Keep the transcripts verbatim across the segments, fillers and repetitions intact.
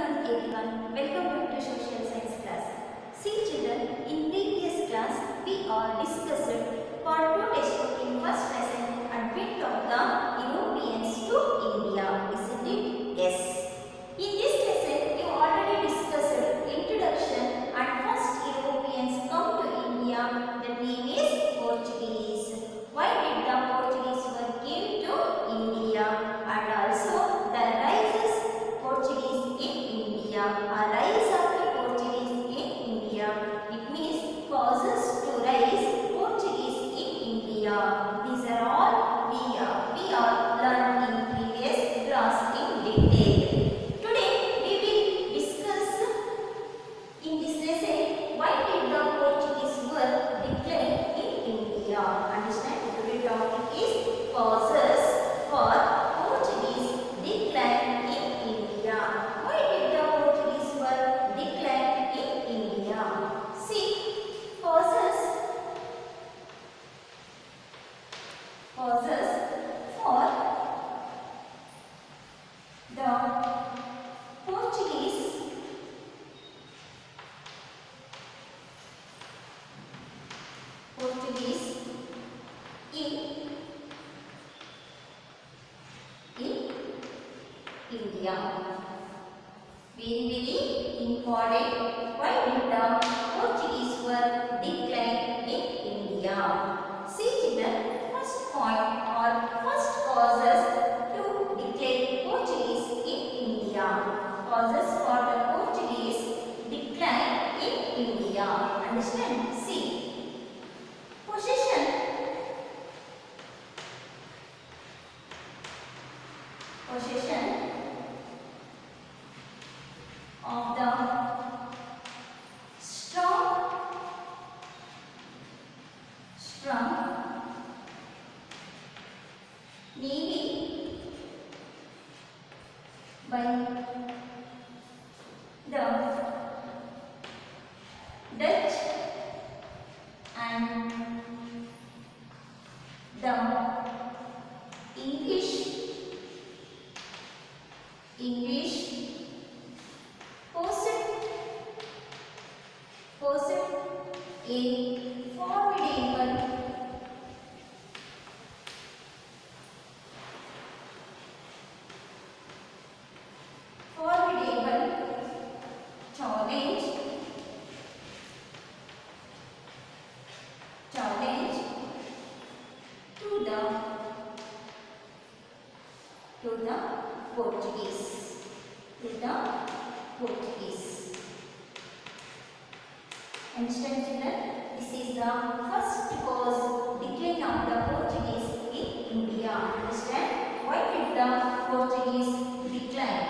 afternoon everyone. Welcome back to social science class. See children, in previous class we are discussed part two textbook in first lesson advent of the Europeans to India. Isn't it? Yes. In this lesson you already discussed introduction and first Europeans come to India. The name is Portuguese. Why did the Portuguese were came to India, and also the rises Portuguese in India. A rise of the Portuguese in India. It means causes to rise Portuguese in India. These are all we are we are learned in previous class in detail. Today we will discuss in this lesson why did the Portuguese were decline in India. Understand? Today's topic is causes for Portuguese decline in India. Why did the Portuguese were decline in India? See, causes causes for the Portuguese Portuguese in in India. Very very important. Why did the Portuguese were decline in India? See children, first point or first causes to decline Portuguese in India. Causes for the Portuguese decline in India. Understand? See, possession possession of the strong strong navy by the Dutch and the English English posed posed a formidable formidable challenge challenge to the to the Portuguese to the Portuguese. Understand children? This is the first cause decline of the Portuguese in India. Understand? Why did the Portuguese decline?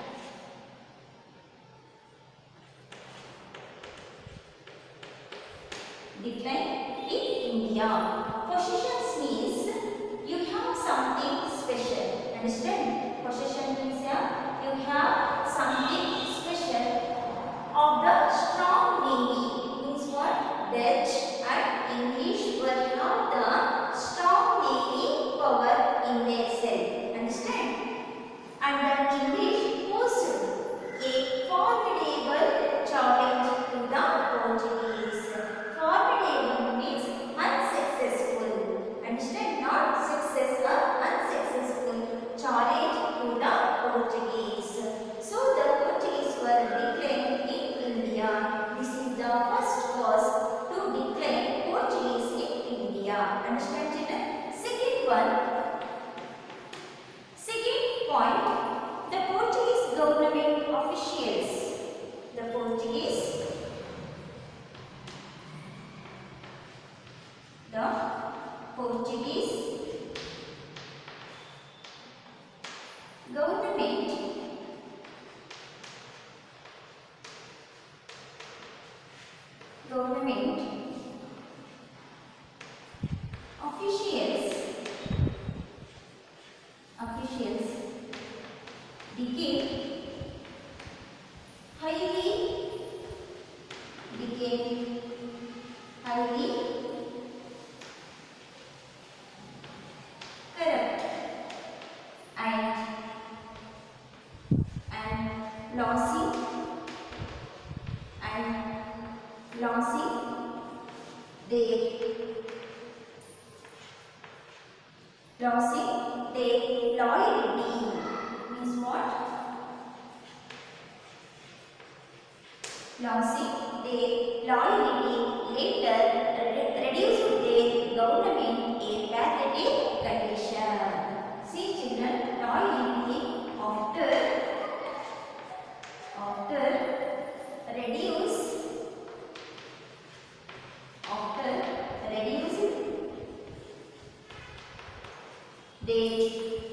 Decline in India. Possessions means you have something special. Understand? Possession means yeah, you have something special of the strong navy. Means what? Dutch and English will have the strong navy power in their self. Understand? And the English posed a formidable challenge to the Portuguese. Formidable means unsuccessful. Understand? Not success or unsuccessful. Challenge to the Portuguese. So the Portuguese were declined in India. This is the first cause to decline Portuguese in India. Understand children? Second one. Second point. The Portuguese government officials. The Portuguese. The Portuguese government government officials officials became highly became highly corrupt and and lossy losing their loyalty. Means what? Losing their loyalty later re reduced their government a pathetic condition. See children, loyalty after after reduce after reduce their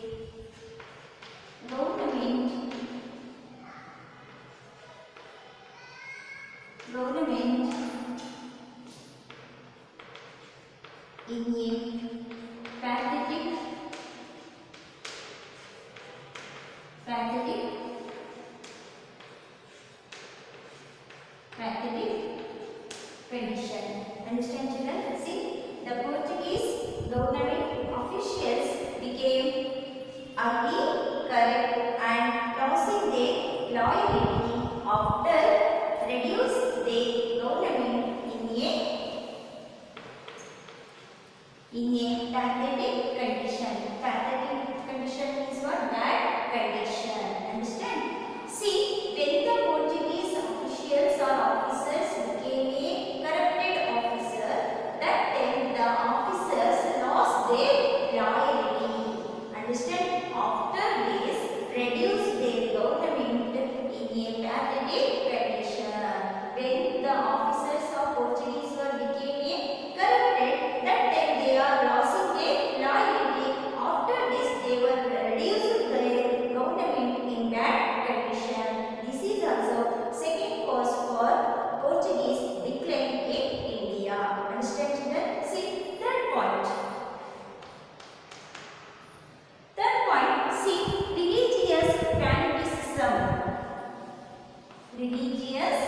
government government in a pathetic pathetic pathetic condition. Understand children? See, the Portuguese government officials became early corrupt and losing their loyalty after reduce their government in a in a pathetic condition. Pathetic condition is what? Bad condition. Understand? See, when the Portuguese officials or officers became a corrupted officer, that time the officers lost their loyalty. Understand? After this, reduce their government in a pathetic condition. When the officers of Portuguese were became a corrupted, that time they are losing their loyalty. After this, they were reduced their government in bad condition. This is also second cause for Portuguese decline in India. Understand children? See, third point. Third point, see, religious fanaticism. Religious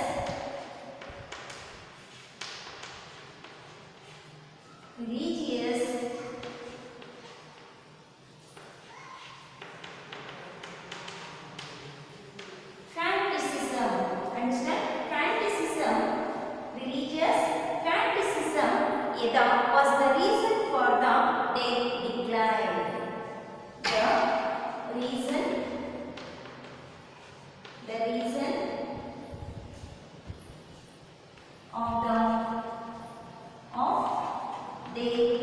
religious fanaticism. Understand? Fanaticism, religious fanaticism yeah, was the reason for the their decline. The reason, the reason of the of their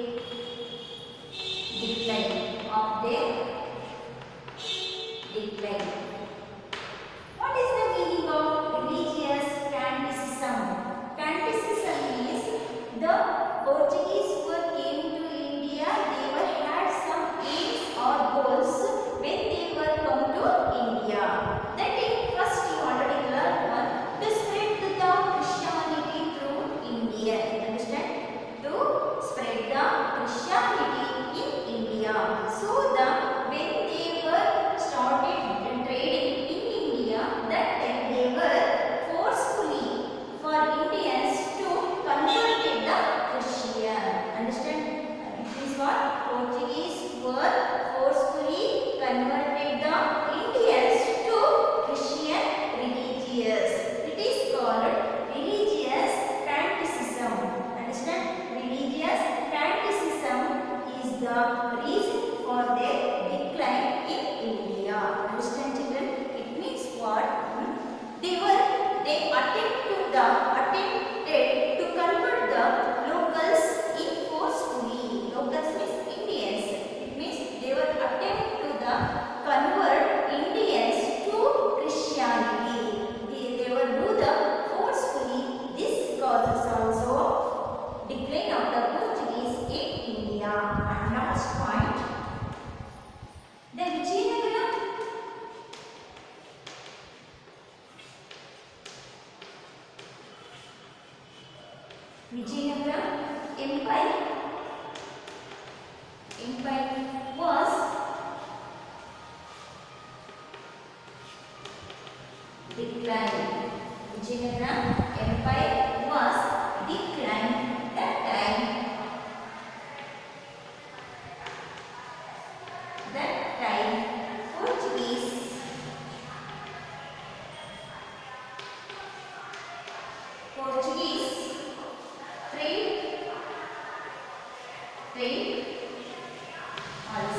decline of their decline. What is the meaning of religious fanaticism? Fanaticism is the Portuguese who came to India, they were had some aims or goals when they were come to India. That is first you already learned one, to spread the Christianity through India. Understand? To spread the Christianity in India. So the when they were started trading in India, that time they were forcefully for Indians to convert the Christian. Understand? It is what Portuguese were forcefully converted the Indians to Christian religious. It is called religious fanaticism. Understand? Religious fanaticism is the reason for their decline in India. Understand children? It means what? Hmm? They were, they attempt to the, attempted to convert the locals in forcefully. Locals means Indians. It means they were attempt to the convert Indians to Christianity. They, they will do the forcefully. This causes also decline of the Portuguese in India. And last point, the Vijayanagara Vijayanagara Empire Empire was declined. Vijayanagara Empire was declined that time. That time Portuguese Portuguese trade trade also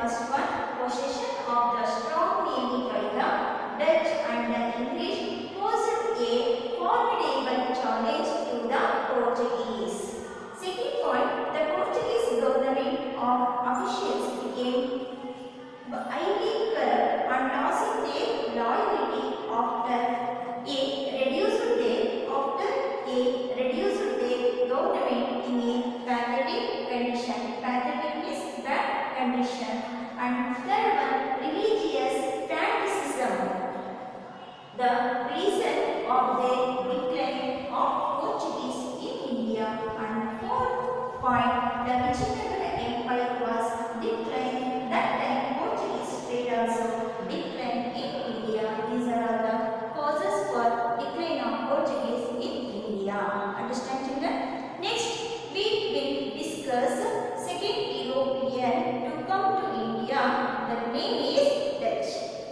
First one, possession of the strong navy by the Dutch and the English posed a formidable challenge to the Portuguese. Second point, the Portuguese government of officials became highly corrupt and losing their loyalty after a reduced their after a reduced their government in a pathetic condition. Pathetic is bad condition. And third one, religious fanaticism. The reason of the decline of Portuguese in India. And fourth point, the Vijayanagara Empire was declined. That time Portuguese trade also declined in India. These are all the causes for decline of Portuguese in India. Understand, children? Next, we will discuss second European to come to India. The name is Dutch.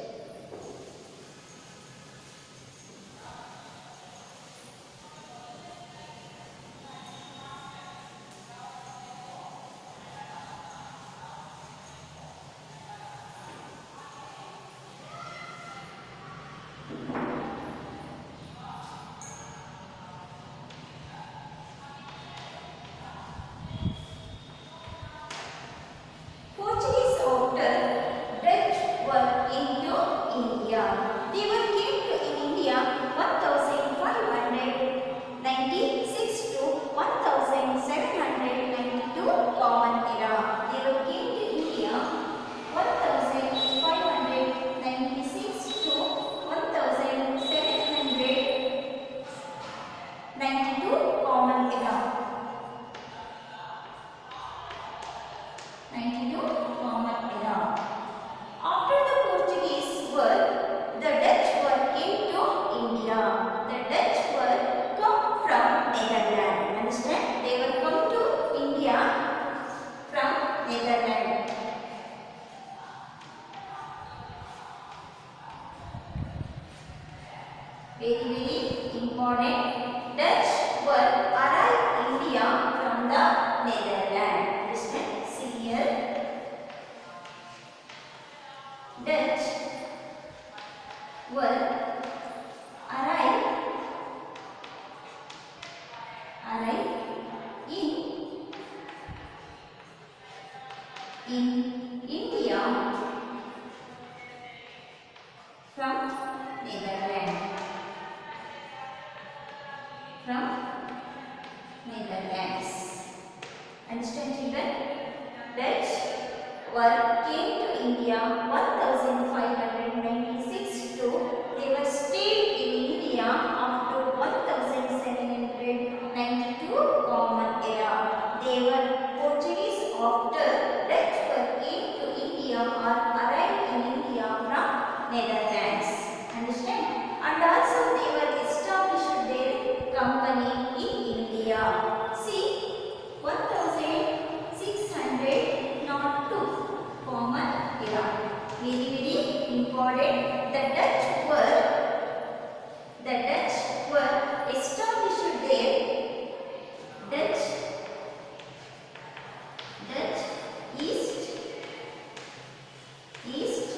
Portuguese after Dutch were into India. They were came to in India one thousand five hundred ninety-six to one thousand seven hundred ninety-two Common Era. They were came to India one thousand five hundred ninety-six to one thousand seven hundred ninety-two Common Era. ninety-two Common Era. After the Portuguese were, the Dutch were came to India. The Dutch were come from Netherlands. Understand? They were come to India from Netherlands. Very very important. Dutch were arrived India from the Netherlands. Understand? See here. Dutch were arrived arrived in in India from Netherlands. From Netherlands. Understand, children? Dutch were came to India one thousand five hundred ninety-six to they were stayed in India up to one thousand seven hundred ninety-two Common Era. They were Portuguese after Dutch were came to India or arrived in India from Netherlands. Understand? And also they were established their company in India. See, one thousand six hundred two Common Era. Very very important. The Dutch were the Dutch were established there. Dutch Dutch East East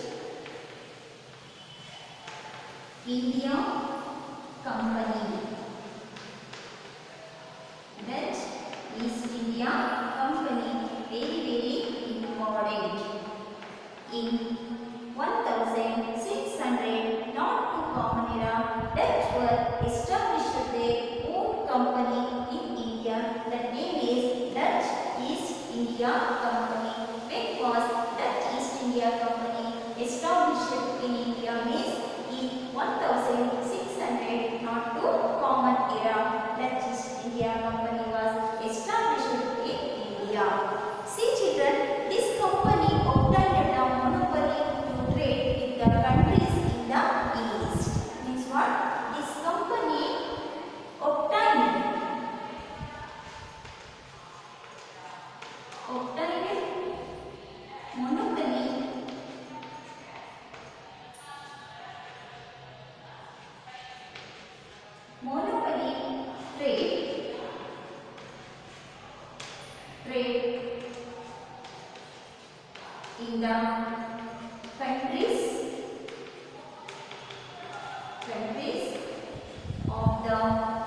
India Company. Dutch East India Company. Very very important. In one thousand six hundred two Common Era, Dutch were established their own company in India. The name is Dutch East India Company. When was Dutch East India Company established in India? Means in one thousand six hundred two Common Era, Dutch East India Company was established in India. See, children, this company obtained a monopoly to trade with the countries in the east. Means what? This company obtained obtained monopoly monopoly trade trade in in the countries countries of the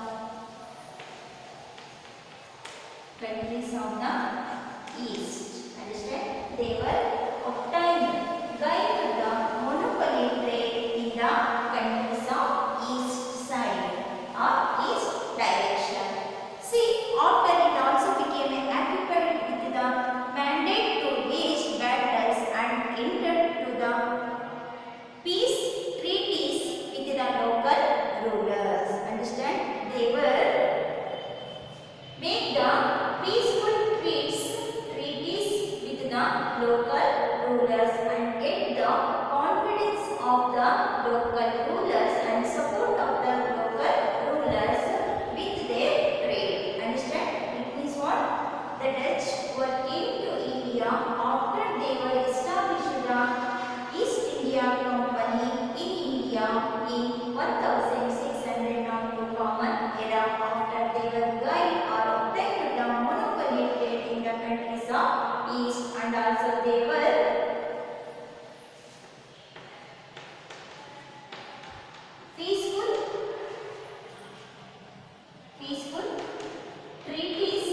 countries of the east. Understand? They were obtained guide to the monopoly trade in the countries of east side or east direction. See, after it also became occupied with the mandate to wage battles and entered to the peace treaties with the local rulers. Understand? They were make the peaceful treats, treaties with the local rulers and get the confidence of the local rulers and support of the local rulers with their trade. Understand? It means what? The Dutch were came to India after they were established the East India Company in India in one thousand six hundred two common era. After they were guide or obtained the monopoly trade in the countries of East, and also they were peaceful peaceful treaties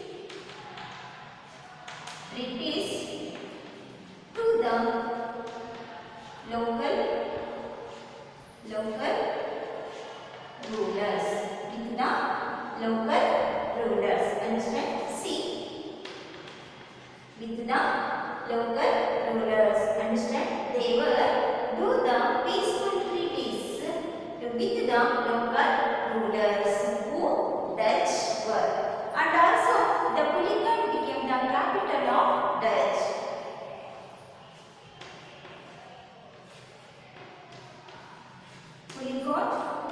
treaties to the local local rulers with the local rulers. Understand? See, with the local rulers. Understand? They were do the peaceful treaties with the local rulers who Dutch were, and also the Pulicat became the capital of Dutch. Pulicat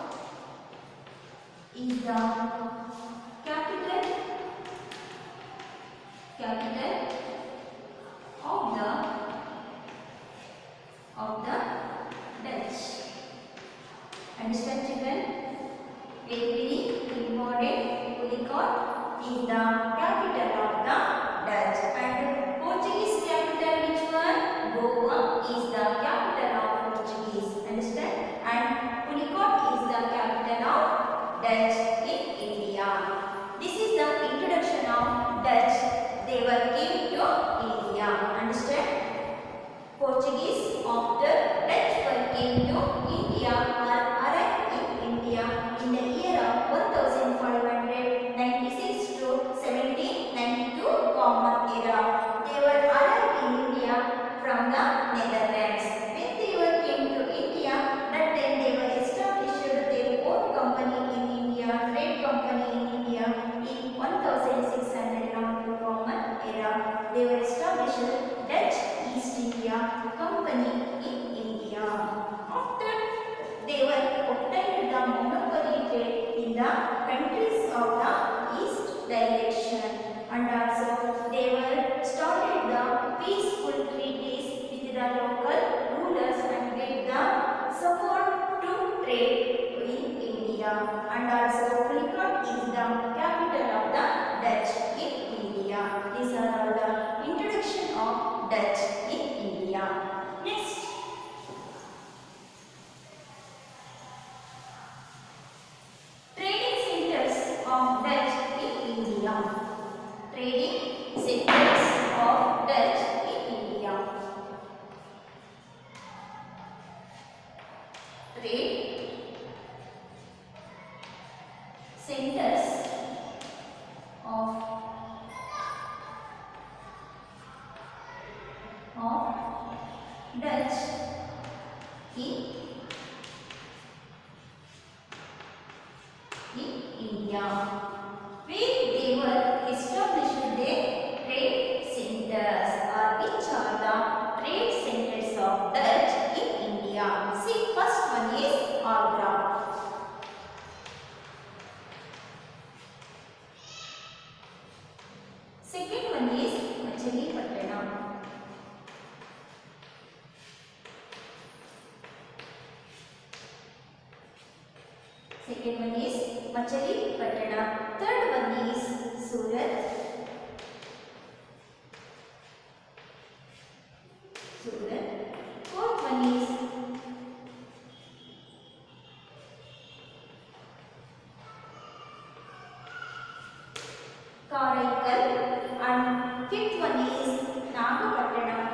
is the capital capital of the of the Dutch. Understand, children? Very important. Pulicat is the capital of the Dutch, and Portuguese capital, which one? Goa is the capital of Portuguese. Understand? And Pulicat is the capital of Dutch in India. This is the introduction of Dutch. They were came to India. Understand? Portuguese after Dutch were came to India or arrived in India in the year of one thousand five hundred ninety-six to seventeen ninety-two common era. They were arrived in India from the Netherlands. When they were came to India, that time they were established their own company in India, trade company in India in one thousand six hundred two common era. They were established Dutch East India Company in India. After they were obtained the monopoly trade in the countries of the east direction, and also they were started the peaceful treaties with the local rulers and get the support to trade in India, and also Pulicat is the capital of the Dutch in India. These are all the introduction of Dutch in India. Next, trading centers of Dutch in India. Trading centers of Dutch in India. Trade centers of of Dutch in in India, where they were established their trade centers, or which are the trade centers of Dutch in India. See, first one is Agra. Second one is Machilipattanam. Second one is Machilipattanam. Third one is Surat. Karaikal, and fifth one is Nagapattinam.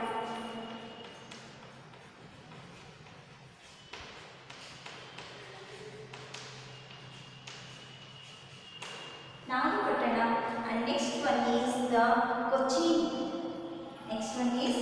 Nagapattinam, and next one is the Kochi. Next one is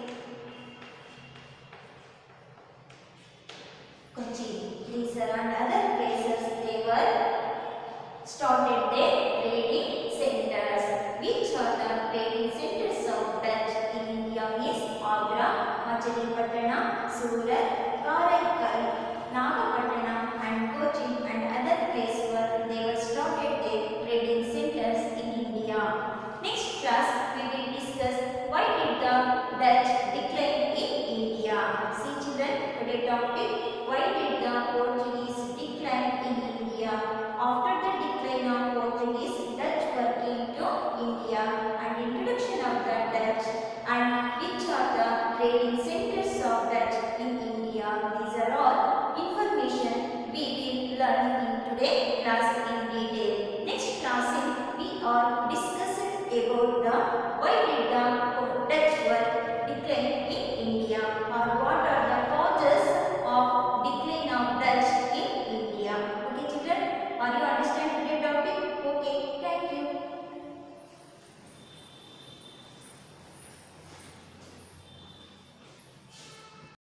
Kochi. These are and other places they were started their trading centers. Which are the trading centers of Dutch in India is Agra, Machilipattanam, Surat, Karaikal, Nagapattinam and Kochi and other places where they were started their trading centers in India. Next class we will discuss why did the Dutch decline in India. See children, today's topic, why did the Portuguese decline in India? After the decline of Portuguese, Dutch were came to India and introduction of the Dutch and which are the trading centers of Dutch in India. These are all information we will learn in today's class in detail. Next class we are discussing about the why did the Dutch